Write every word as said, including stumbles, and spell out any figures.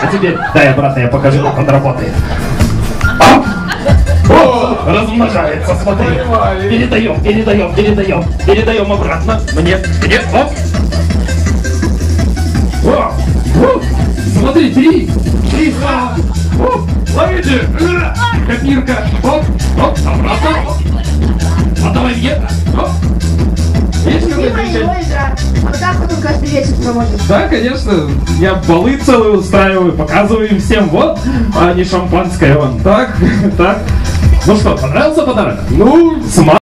А теперь дай обратно, я покажу, как он работает. Оп! О, размножается, смотри. Передаем, передаем, передаем. Передаем обратно. Мне, мне, оп. О, о, смотри, три. Три, два. Оп, ловите. Копирка. Оп, оп, обратно. А давай мне. Оп. Есть какой-то игра. Вот так вот он каждый вечер проводит. Да, конечно. Я балы целые устраиваю, показываю им всем. Вот, а не шампанское вон. Так, так. Ну что, понравился подарок? Ну, с